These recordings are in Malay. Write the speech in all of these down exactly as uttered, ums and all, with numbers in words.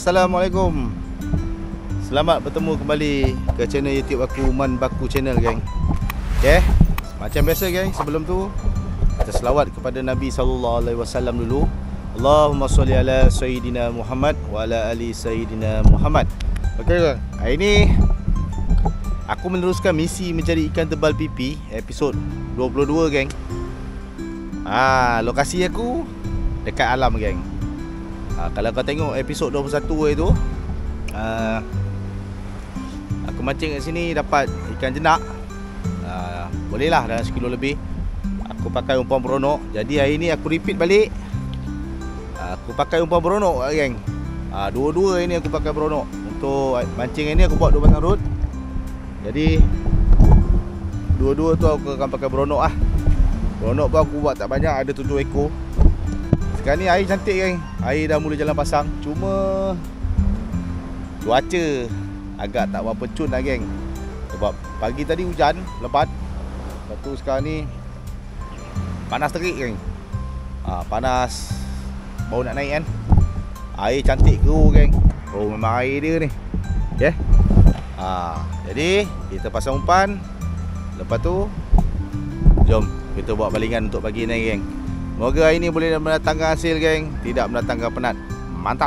Assalamualaikum. Selamat bertemu kembali ke channel YouTube aku, Man Baku Channel, geng. Okay, macam biasa, geng, sebelum tu kita selawat kepada Nabi sallallahu alaihi wasallam dulu. Allahumma salli ala Sayyidina Muhammad wa ala ali Sayyidina Muhammad. Okay, geng, hari ni aku meneruskan misi mencari ikan tebal pipi episod dua puluh dua, geng. Ah, lokasi aku dekat alam, geng. Ah, kalau kau tengok episod dua puluh satu itu, ah, aku mancing kat sini dapat ikan jenak. ah, Boleh lah dalam sekilo lebih. Aku pakai umpan beronok. Jadi hari ni aku repeat balik. ah, Aku pakai umpan beronok, geng. ah, Dua-dua ini aku pakai beronok. Untuk mancing ini aku buat dua batang rod. Jadi dua-dua tu aku akan pakai beronok lah. Beronok pun aku buat tak banyak, ada tujuh ekor. Sekarang ni air cantik, geng. Air dah mula jalan pasang. Cuma cuaca agak tak berapa cun lah, geng. Sebab pagi tadi hujan lebat. Lepas tu sekarang ni panas terik, geng. ha, Panas, baru nak naik kan. Air cantik keruh, geng. Oh, memang air dia ni. Okay. ha, Jadi kita pasang umpan. Lepas tu jom kita buat balingan untuk pagi ni, geng. Semoga hari ni boleh mendatangkan hasil, geng. Tidak mendatangkan penat. Mantap.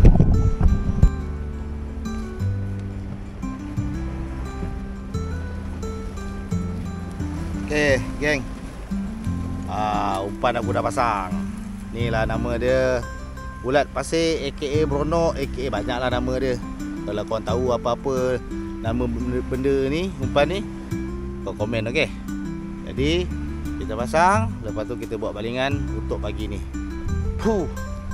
Okay, geng. ah, Umpan aku dah pasang. Ni lah nama dia, ulat pasir aka beronok aka banyak lah nama dia. Kalau korang tahu apa-apa nama benda ni, umpan ni, kau komen, okey. Jadi kita pasang, lepas tu kita buat balingan untuk pagi ni. Puh.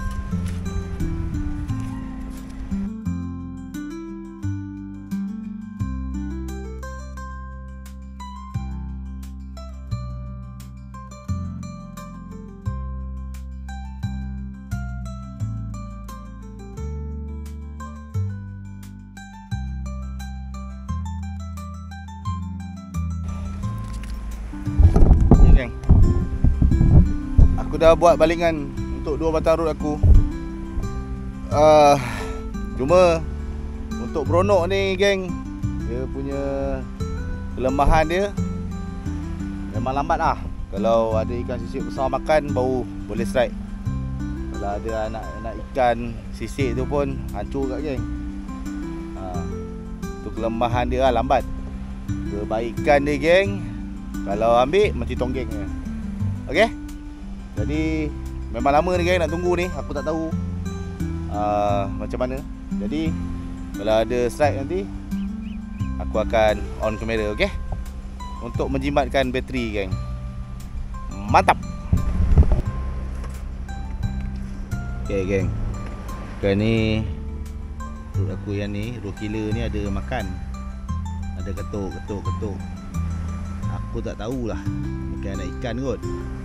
Aku dah buat balingan untuk dua batang rod aku. uh, Cuma untuk beronok ni, geng, dia punya kelemahan dia memang lambat lah. Kalau ada ikan sisik besar makan baru boleh strike. Kalau ada anak-anak ikan sisik tu pun hancur kat, geng. uh, Tu kelemahan dia lah, lambat. Kebaikan dia, geng, kalau ambil mesti tonggeng je. Okey. Jadi memang lama ni, geng, nak tunggu ni. Aku tak tahu uh, macam mana. Jadi kalau ada strike nanti aku akan on kamera, okey, untuk menjimatkan bateri, geng. Mantap. Okey, geng, sekarang ni rod aku yang ni, rod killer ni ada makan. Ada ketuk, ketuk, ketuk. Aku tak tahulah, mungkin anak ikan kot.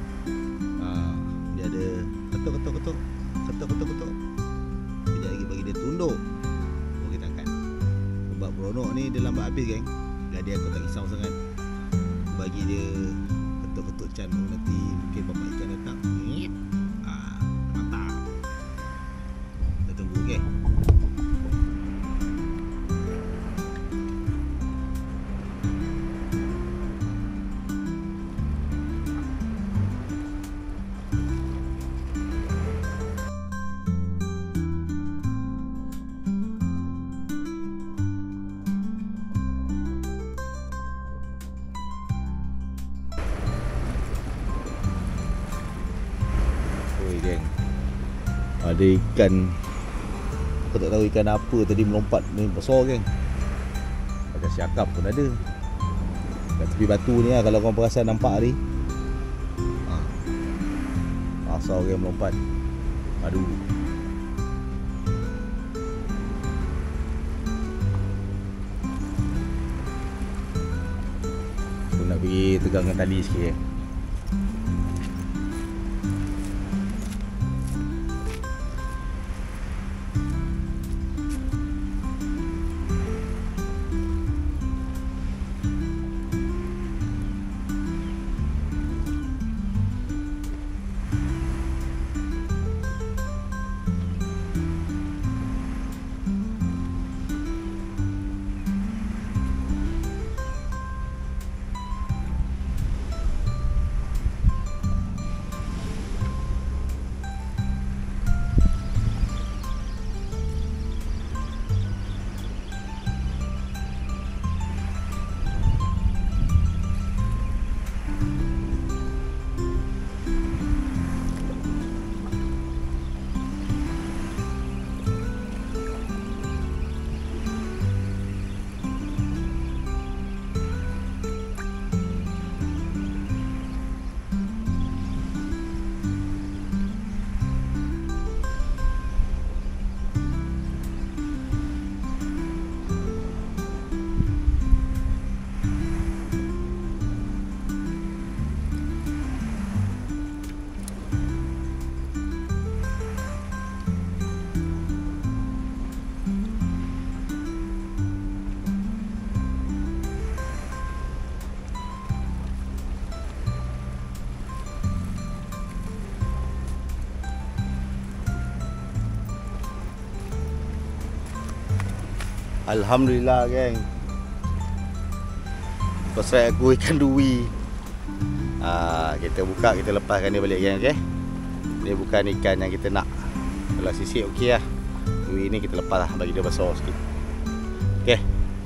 Dia ada ketuk, ketuk, ketuk, ketuk, ketuk, ketuk. Sekejap lagi bagi dia tunduk, baru kita angkat. Sebab beronok ni dia lambat habis, geng. Jadi aku tak risau sangat. Bagi dia ketuk-ketuk can, baru nanti mungkin bapak ikan datang. ah, Mantap. Kita tunggu, geng. Geng, ada ikan, aku tak tahu ikan apa tadi melompat ni besar, geng. Macam siakap pun ada kat tepi batu ni lah, kalau korang perasan nampak tadi. ha. Besar, geng, melompat. Aduh. Aku nak pergi tegangkan tali sikit, geng. Alhamdulillah geng. Pasal aku ikan dui. Ah, kita buka, kita lepaskan dia balik geng, okey. Dia bukan ikan yang kita nak. Kalau sisik okey lah. Dui ni kita lepas lah, bagi dia besar sikit. Okey.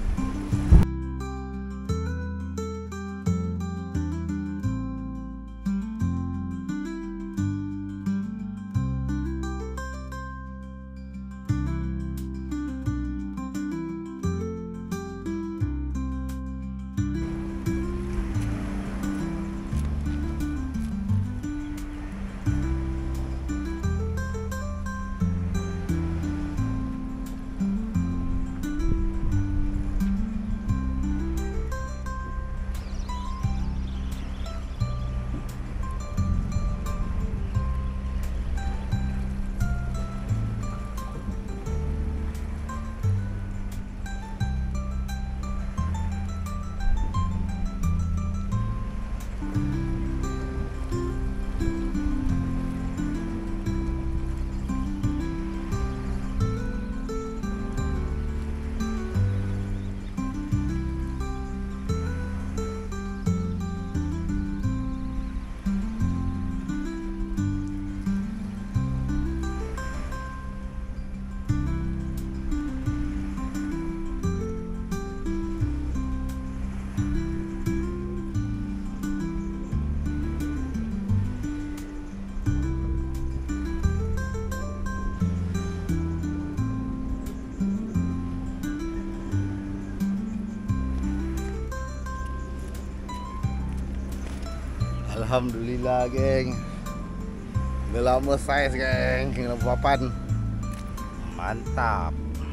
Alhamdulillah geng. Dah lama saiz geng, kena papan. Mantap.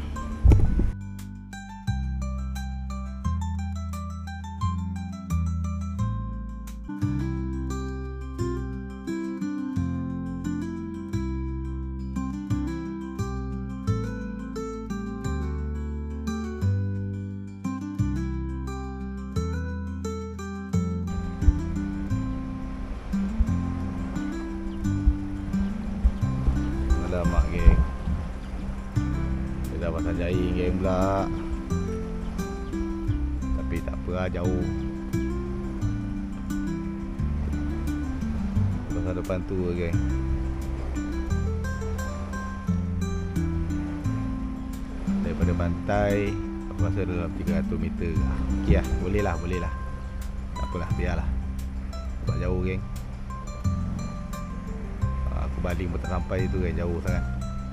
Alamak geng, dia dah pasang jaring geng pula. Tapi tak apa lah, jauh. Pasang depan tu geng. Daripada pantai aku rasa dalam tiga ratus meter. Okey lah, boleh lah, boleh lah. Tak apalah, biarlah. Sebab jauh geng. Baling pun tak sampai itu kan, jauh sangat.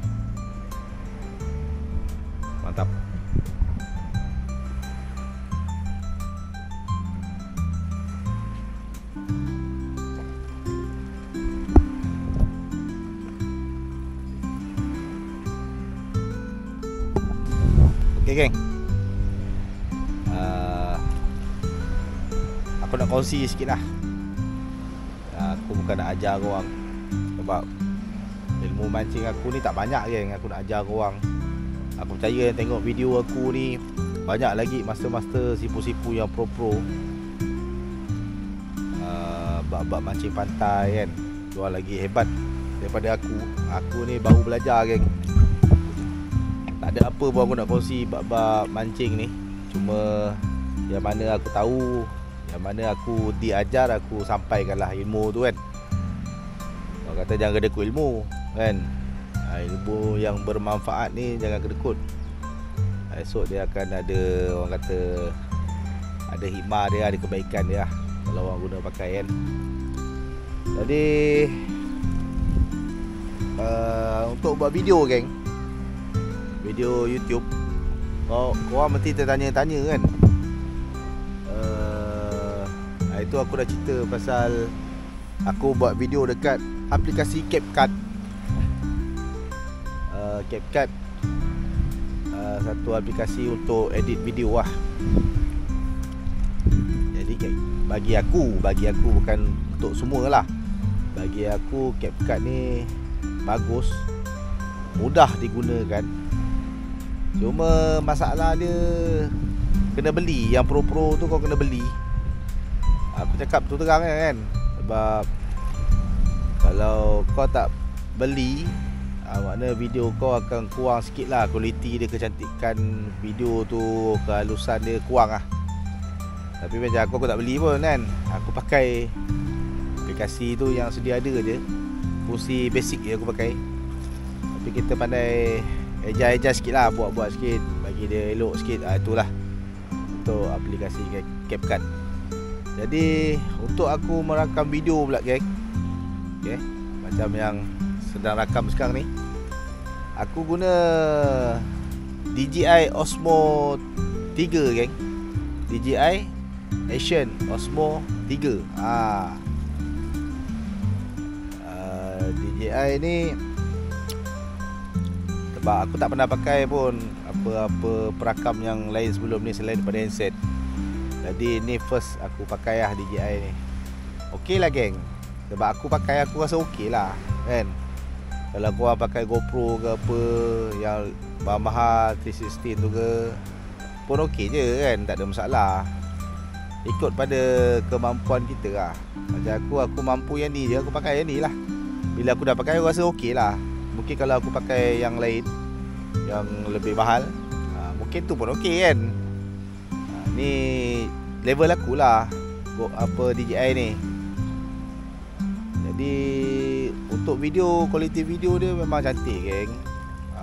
Mantap. Okey geng, uh, aku nak kongsi sikit lah. uh, Aku bukan nak ajar korang, sebab ilmu mancing aku ni tak banyak geng. Aku nak ajar korang. Aku percaya yang tengok video aku ni banyak lagi master-master, sipu-sipu yang pro-pro, uh, bab-bab mancing pantai kan. Diorang lagi hebat daripada aku. Aku ni baru belajar geng. Tak ada apa pun aku nak kongsi bab-bab mancing ni. Cuma yang mana aku tahu, yang mana aku diajar, aku sampaikanlah ilmu tu kan. Orang kata jangan kedekut ilmu kan. Ha, ilmu yang bermanfaat ni jangan kedekut. Esok dia akan ada, orang kata, ada hikmah dia, ada kebaikan dia lah, kalau orang guna pakai kan. Jadi uh, untuk buat video geng, video YouTube, kau korang mesti tertanya-tanya kan. uh, Itu aku dah cerita pasal aku buat video dekat aplikasi CapCut. uh, CapCut uh, satu aplikasi untuk edit video lah. Jadi bagi aku, bagi aku bukan untuk semua lah, bagi aku CapCut ni bagus, mudah digunakan. Cuma masalah dia kena beli. Yang pro-pro tu kau kena beli. Aku cakap tu terang kan. Sebab kalau kau tak beli, ha, makna video kau akan kurang sikit lah. Kualiti dia, kecantikan video tu, kehalusan dia kurang lah. Tapi macam aku, aku tak beli pun kan. Aku pakai aplikasi tu yang sedia ada je. Fungsi basic je aku pakai. Tapi kita pandai adjust-adjust sikit lah, buat-buat sikit, bagi dia elok sikit. ha, Itulah untuk aplikasi CapCut. Jadi untuk aku merakam video pula geng, okay, macam yang sedang rakam sekarang ni, aku guna D J I Osmo tiga geng. D J I Action Osmo tiga. ha. uh, D J I ni sebab aku tak pernah pakai pun apa-apa perakam yang lain sebelum ni selain daripada handset. Jadi ni first aku pakai lah D J I ni. Okey lah geng. Sebab aku pakai, aku rasa okey lah kan. Kalau korang pakai GoPro ke apa yang mahal tiga enam tu ke pun okey je kan, tak ada masalah. Ikut pada kemampuan kita lah. Macam aku, aku mampu yang ni je, aku pakai yang ni lah. Bila aku dah pakai, aku rasa okey lah. Mungkin kalau aku pakai yang lain yang lebih mahal, ha, mungkin tu pun okey kan. ha, Ni level aku lah apa D J I ni. Jadi untuk video, kualiti video dia memang cantik geng. ha,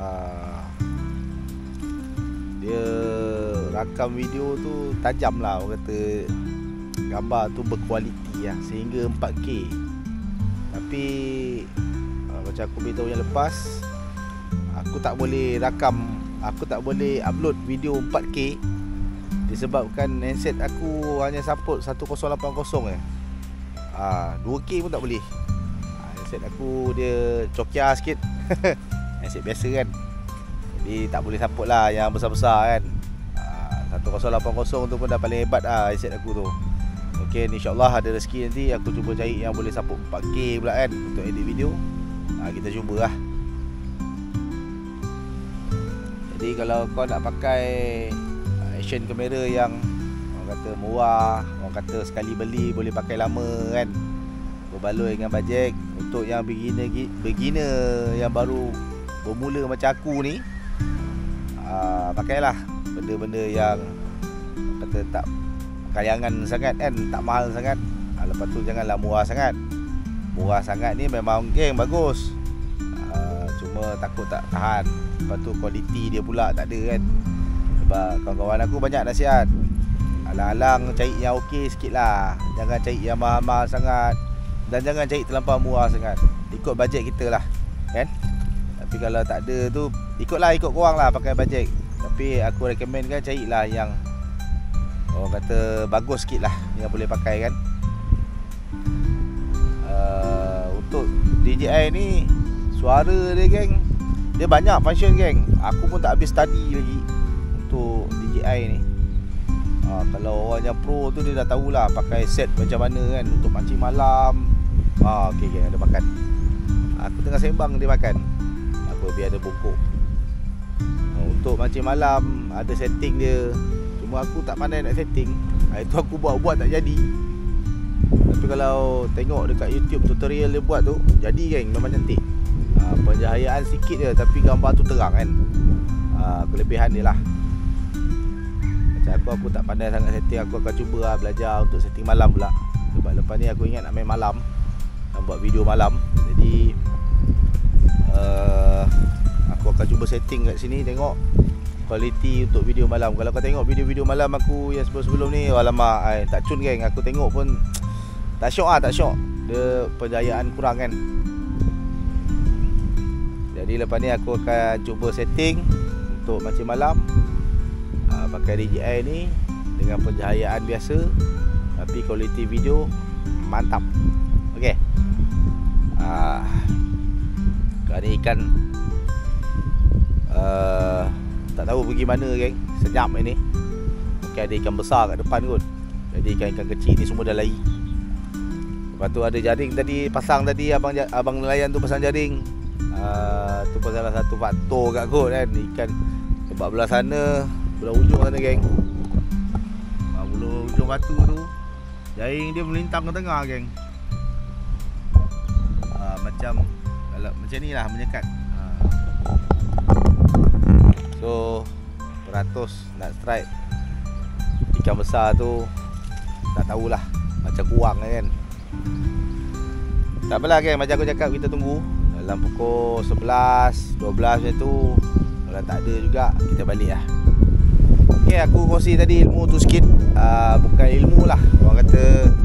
Dia rakam video tu tajam lah, orang kata gambar tu berkualiti lah, sehingga empat K. Tapi uh, macam aku beritahu yang lepas, aku tak boleh rakam, aku tak boleh upload video empat K disebabkan handset aku hanya support sepuluh lapan puluh eh. ha, dua K pun tak boleh. ha, Handset aku dia cokia sikit. Handset biasa kan, jadi tak boleh support lah yang besar-besar kan. Sepuluh lapan puluh tu pun dah paling hebat lah handset aku tu. Ok, insyaAllah ada rezeki nanti aku cuba cari yang boleh support empat K pula kan untuk edit video. ha, Kita cuba lah. Jadi kalau kau nak pakai action kamera yang orang kata murah, orang kata sekali beli boleh pakai lama kan, berbaloi dengan bajet, untuk yang beginner beginner yang baru bermula macam aku ni, ha, pakailah benda-benda yang kata tak kayangan sangat kan, tak mahal sangat. ha, Lepas tu janganlah murah sangat. Murah sangat ni memang geng bagus, ha, cuma takut tak tahan. Lepas tu kualiti dia pula tak ada kan. Sebab kawan-kawan aku banyak nasihat, alang-alang cari yang okey sikit lah, jangan cari yang mahal-mahal sangat, dan jangan cari terlampau murah sangat. Ikut bajet kita lah kan. Tapi kalau tak ada tu, ikutlah ikut korang lah pakai bajet. Tapi aku recommendkan carilah yang orang kata bagus sikit lah, yang boleh pakai kan. uh, Untuk D J I ni, suara dia geng, dia banyak function geng. Aku pun tak habis study lagi untuk D J I ni. ha, Kalau orang yang pro tu dia dah tahulah pakai set macam mana kan, untuk mancing malam. ha, Ok geng, ada makan. Aku tengah sembang dia makan apa, biar ada bongkok. Untuk mancing malam ada setting dia, cuma aku tak pandai nak setting. ha, Itu aku buat-buat tak jadi. Tapi kalau tengok dekat YouTube tutorial dia buat tu, jadi geng, memang cantik. ha, Pencahayaan sikit je tapi gambar tu terang kan. ha, Kelebihan dia lah. Macam aku, aku tak pandai sangat setting. Aku akan cuba lah belajar untuk setting malam pula. Sebab lepas ni aku ingat nak main malam, nak buat video malam. Jadi uh, aku akan cuba setting kat sini, tengok kualiti untuk video malam. Kalau kau tengok video-video malam aku yang sebelum-sebelum ni, alamak, ay, tak cun geng. Aku tengok pun tak syok lah, tak syok. Dia pencahayaan kurang kan. Jadi lepas ni aku akan cuba setting untuk mancing malam, ha, pakai D J I ni dengan pencahayaan biasa, tapi kualiti video mantap. Ok, ha, kali ni ikan uh, tak tahu pergi mana geng. Senyap ini. Mungkin ada ikan besar kat depan kot. Jadi ikan-ikan kecil ni semua dah lari. Lepas tu ada jaring tadi, pasang tadi abang abang nelayan tu pasang jaring. uh, Tu pasal salah satu faktor kat kot kan, ikan. Sebab belah sana, belah ujung sana geng, uh, belah ujung batu tu, jaring dia melintang ke tengah geng. uh, Macam kalau macam ni lah menyekat. uh, So beratus nak strike ikan besar tu tak tahulah, macam kurang kan. Tak apalah kan, macam aku cakap, kita tunggu dalam pukul sebelas, dua belas macam tu. Kalau tak ada juga, kita balik lah. Okay, aku kongsi tadi ilmu tu sikit. uh, Bukan ilmu lah, orang kata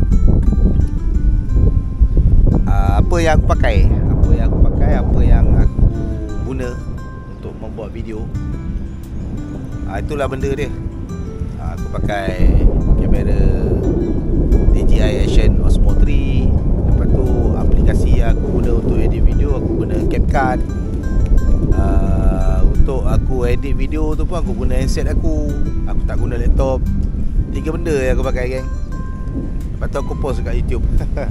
uh, apa yang aku pakai, Apa yang aku pakai, apa yang aku guna untuk membuat video. uh, Itulah benda dia. uh, Aku pakai kamera D J I Action Osmo tiga. Lepas tu aplikasi yang aku guna untuk edit video, aku guna CapCut. uh, Untuk aku edit video tu pun aku guna handset aku. Aku tak guna laptop. Tiga benda yang aku pakai, geng. Lepas tu aku post kat YouTube.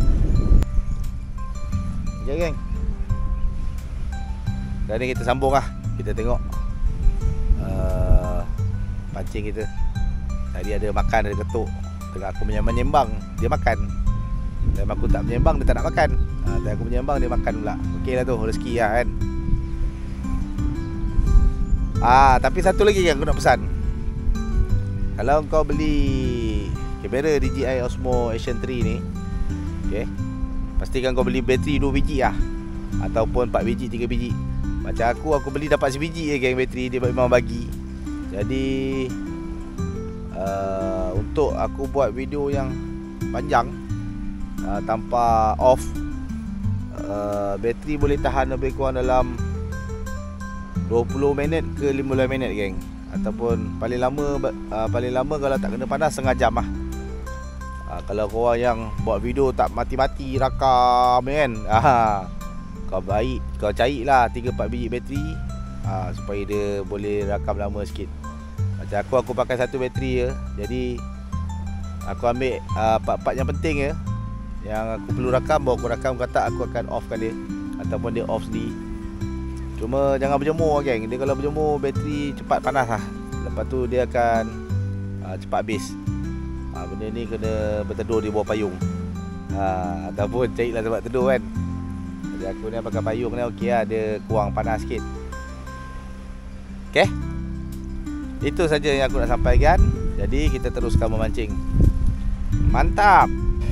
Okay, geng. Sekarang ni kita sambung lah. Kita tengok uh, pancing kita. Tadi ada makan, ada ketuk. Tengah aku menyembang, dia makan. Dan aku tak menyembang, dia tak nak makan. ha, Dan aku menyembang, dia makan pula. Okey lah tu, rezeki lah kan. Ah, tapi satu lagi yang aku nak pesan. Kalau kau beli kamera D J I Osmo Action tiga ni, okay, pastikan kau beli bateri dua biji lah, ataupun empat biji, tiga biji. Macam aku, aku beli dapat sebiji je geng bateri. Dia memang bagi. Jadi uh, untuk aku buat video yang panjang uh, tanpa off, uh, bateri boleh tahan lebih kurang dalam dua puluh minit ke lima belas minit, geng. Ataupun paling lama uh, paling lama kalau tak kena panas setengah jam lah. uh, Kalau korang yang buat video tak mati-mati rakam kan, uh, kau baik kau carilah tiga empat biji bateri, uh, supaya dia boleh rakam lama sikit. Macam aku, aku pakai satu bateri je. Jadi aku ambil uh, part-part yang penting je, yang aku perlu rakam, baru aku rakam. Kata aku akan offkan dia, ataupun dia off sendiri. Cuma jangan berjemur, geng. Dia kalau berjemur, bateri cepat panas lah. Lepas tu dia akan uh, cepat habis. uh, Benda ni kena berteduh di bawah payung, uh, ataupun carilah tempat teduh kan. Jadi aku ni pakai payung ni, okey lah. Dia kurang panas sikit. Okay, itu saja yang aku nak sampaikan. Jadi kita teruskan memancing. Mantap.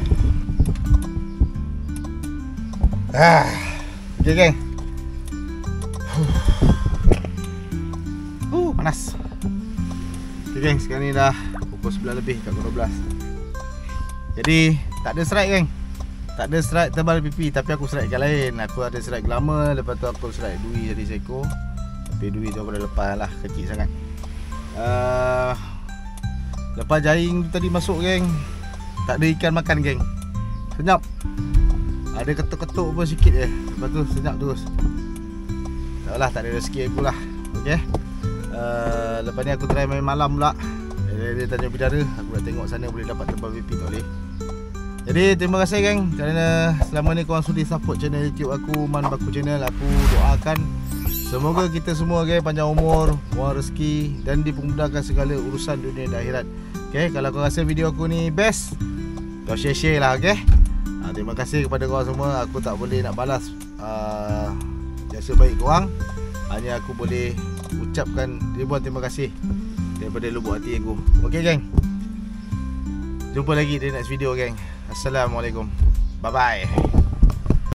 ah. Okay, geng. Uh, panas. Okay, geng, sekarang ni dah pukul sebelas lebih, kat dua belas. Jadi tak ada strike, geng. Tak ada strike tebal pipi. Tapi aku strike ikan lain. Aku ada strike lama. Lepas tu aku strike dui tadi seekor. Tapi dui tu aku dah lepas lah, kecil sangat. uh, Lepas jaring tadi masuk, geng, tak ada ikan makan, geng. Senyap. Ada ketuk-ketuk pun sikit je. Lepas tu senyap terus. Tak lah, tak ada rezeki aku lah. Okay, uh, lepas ni aku try main malam pula. Dia, dia Tanjung Bidara. Aku nak tengok sana boleh dapat tebal pipi tak boleh. Jadi terima kasih, geng, kerana selama ni korang sudi support channel YouTube aku, Man Baku Channel. Aku doakan semoga kita semua, geng, panjang umur, murah rezeki, dan dipermudahkan segala urusan dunia dan akhirat. Okay, kalau kau rasa video aku ni best, kau share-share lah, okay. uh, Terima kasih kepada korang semua. Aku tak boleh nak balas uh, jasa baik korang. Hanya aku boleh ucapkan ribuan terima kasih daripada lubuk hati aku. Okay, geng, jumpa lagi di next video, geng. Assalamualaikum. Bye bye.